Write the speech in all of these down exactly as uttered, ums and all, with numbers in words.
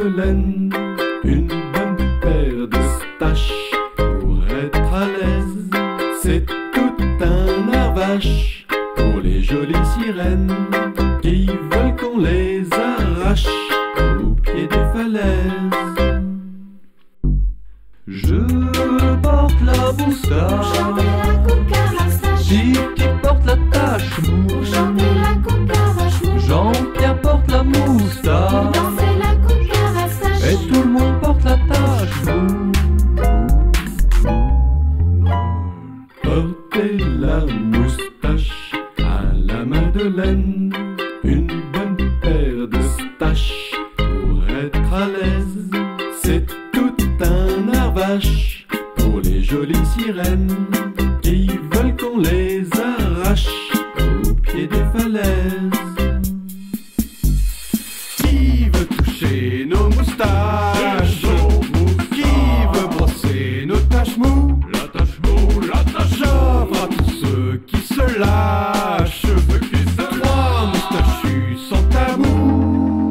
madeleine, une bonne paire de staches pour être à l'aise. C'est tout un arvache pour les jolies sirènes qui veulent qu'on les arrache au pied des falaises. Je porte la moustache si tu portes la tache mou. Jean-Pierre porte la moustache et tout le monde porte la tache mou. Portez la moustache à la madeleine, une bonne paire de staches pour être à l'aise. C'est tout un arvache pour les jolies sirènes qui veulent qu'on les arrache au pied des falaises. Qui veut toucher nos moustaches? Qui veut brosser nos taches mou? La tache mou, la tache. J'offre à tous ceux qui se lâchent, ceux qui se lâchent. Trois moustachus sans tabou.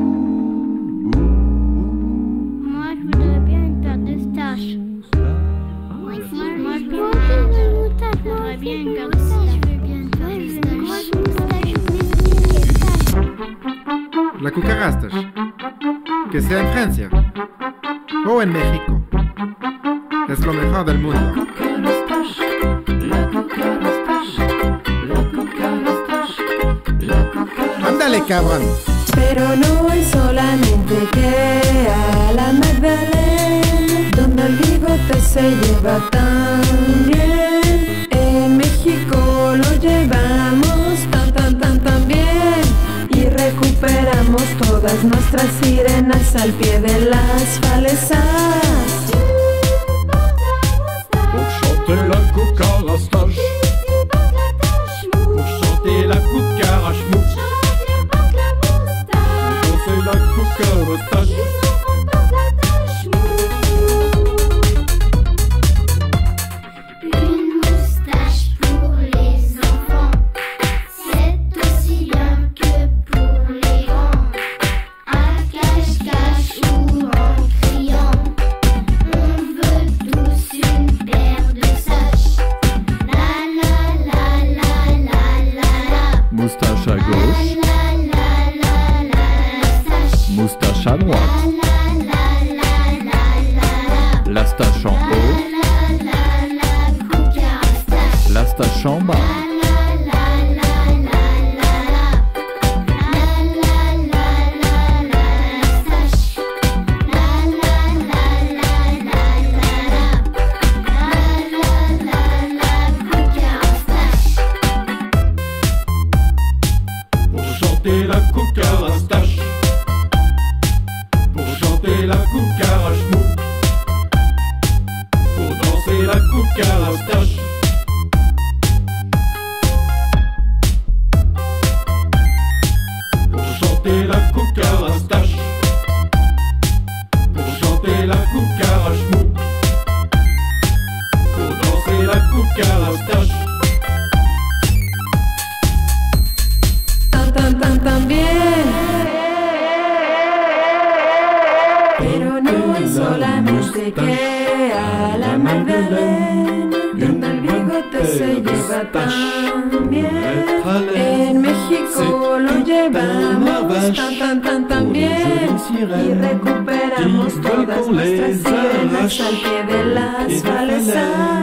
Moi je voudrais bien une paire de staches. Moi aussi, moi je veux bien une paire de staches. Je veux bien une paire de staches. Moi je veux une stache. La cucarastas, que sea en Francia o en México, es lo mejor del mundo. Ándale, cabrón. Pero no es solamente que a la Magdalena, donde el bigote se lleva tan bien. En México lo llevamos tan tan tan tan bien y recuperamos todas nuestras sirenas al pie de las falesas. Pour chanter la cucarastache, pour chanter la cucarache mou, danser la cucarastache. Une moustache pour les enfants, c'est aussi bien que pour les grands. À cache-cache ou en criant, on veut tous une paire de saches. La la la la la la la. Moustache à La gauche, la la la la stache. moustache à droite, La la la la la la. la stache en haut, La la la cucarastache. la stache en bas. Pour chanter la cucarastache, pour chanter la cucarache mou, pour danser la cucarastache. Pour chanter la cucarastache, pour chanter la cucarache mou, pour danser la cucarastache. Tan tan tan tan bien. Pero no es solamente que a la Magdalena, donde el bigote se lleva tan bien. En México lo llevamos tan tan tan tan bien y recuperamos todas nuestras sirenas al pie de las falesas.